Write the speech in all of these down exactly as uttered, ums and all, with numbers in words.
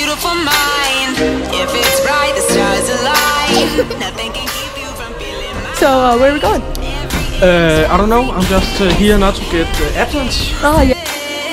beautiful mind. If it's right, the stars align. Nothing can keep you from feeling mine. So uh, where are we going? Uh, I don't know. I'm just uh, here not to get uh, absence. Oh yeah.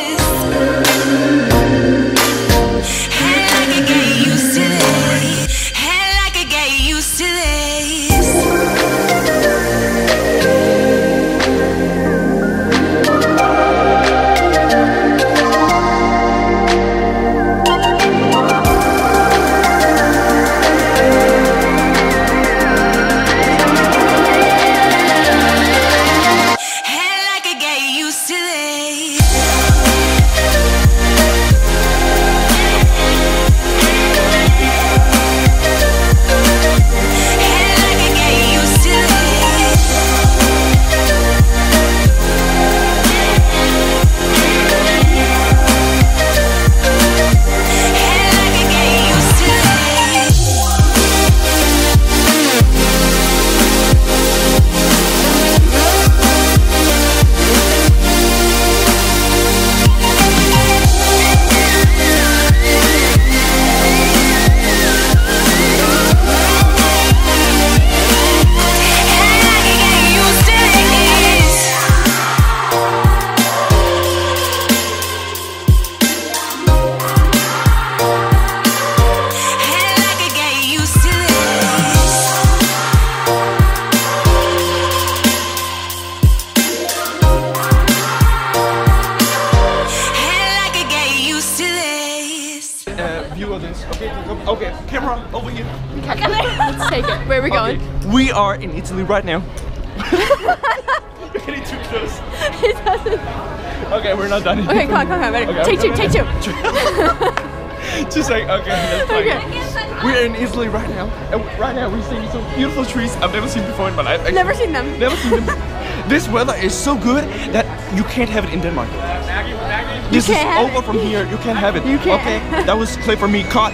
View of this. Okay, okay, camera over here. Okay, let's take it. Where are we going? Okay. We are in Italy right now. You're getting too close. It doesn't. Okay, we're not done yet. Okay, come on, come on, ready? Okay, take, okay, two, okay. take two, Just like, okay, that's fine. Okay. We're in Italy right now, and right now we're seeing some beautiful trees I've never seen before in my life. Actually. Never seen them. Never seen them. This weather is so good that you can't have it in Denmark. This you is can't over from here. You can't have it. You can't. Okay, that was clear for me. Cut.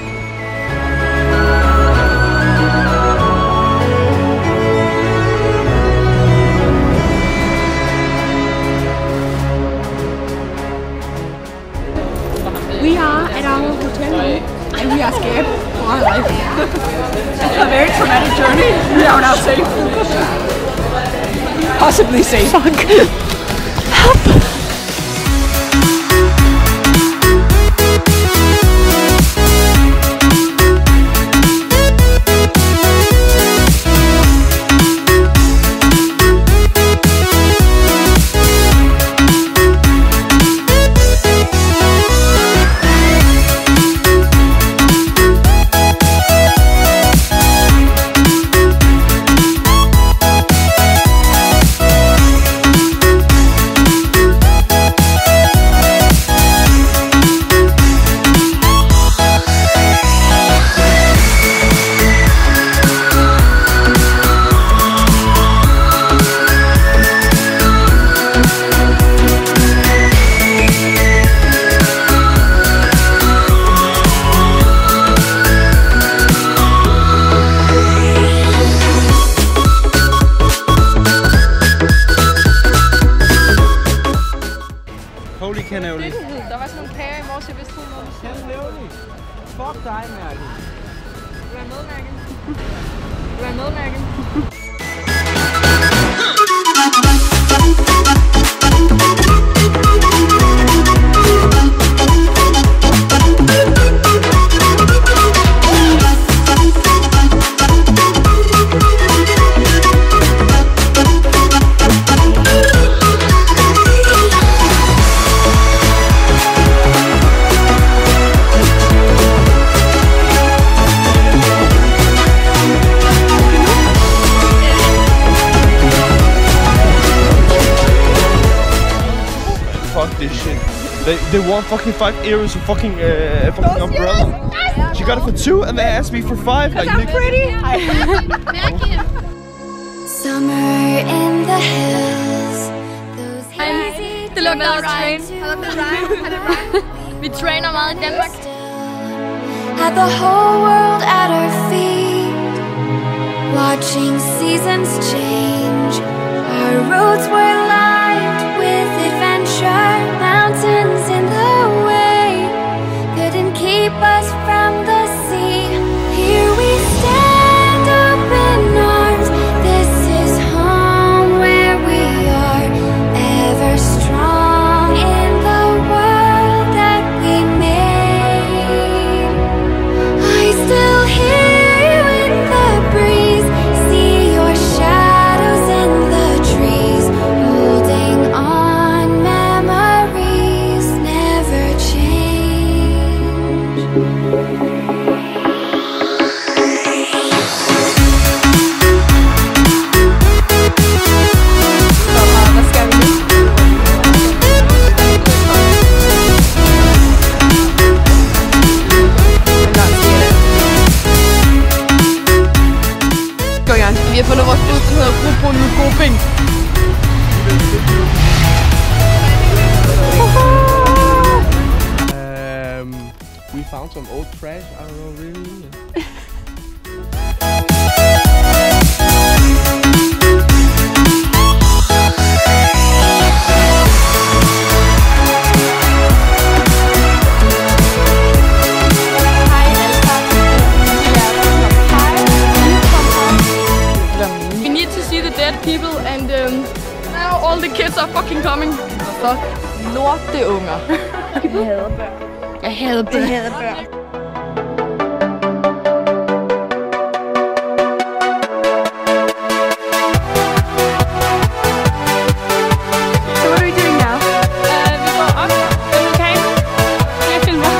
We are at our hotel and we are scared for our life. It's a very traumatic journey. We are now safe. Possibly safe. Fuck. Help. Holy cannoli. Der var sådan nogle kager i morges, jeg vidste hun noget. Cannoli. Fuck dig, Mærke. Du er med, Mærke. Du er med, Mærke. This shit. They, they want fucking five euros for fucking uh, fucking umbrella. Yes. She got it for two and they asked me for five. Like, I'm pretty. Summer in the hills. Those hazy Det lugter af train. Vi trainer meget i Danmark. Had the whole world at our feet, watching seasons change. Our roads were lined with adventure, mountains in the way couldn't keep us from found some old trash. I don't know really. We need to see the dead people, and um, now all the kids are fucking coming. Fuck. Lorteunger. Jeg hader børn. Jeg hader børn. Jeg hader børn. So what are we doing now? Uh, vi går op til vulkanen. Jeg filmer.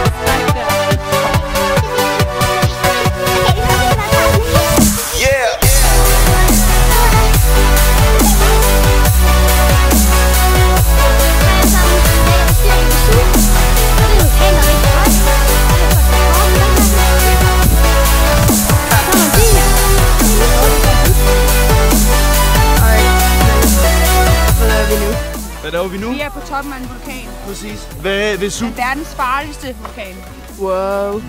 Hvad laver vi nu? Vi er på toppen af en vulkan. Præcis. Hvad vil Det er verdens farligste vulkan. Wow.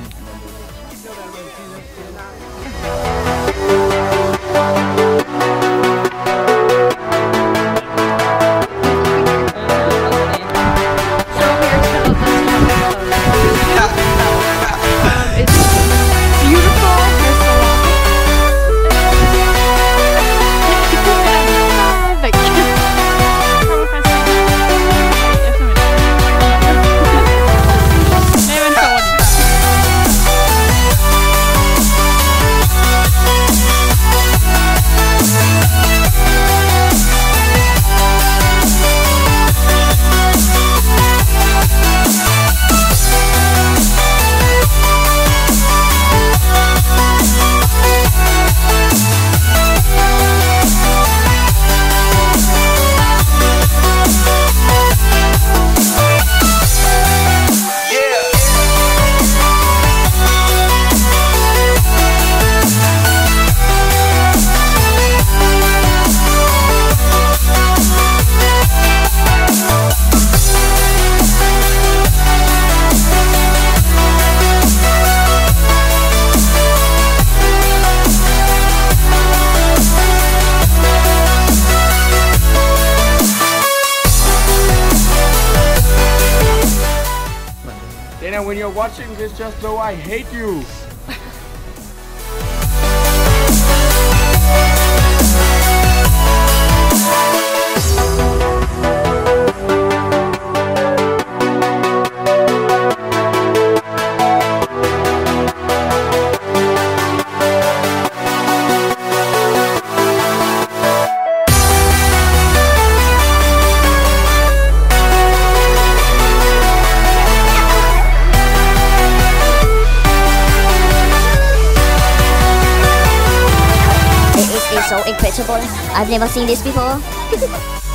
Dana, when you're watching this, just know I hate you. So incredible. I've never seen this before.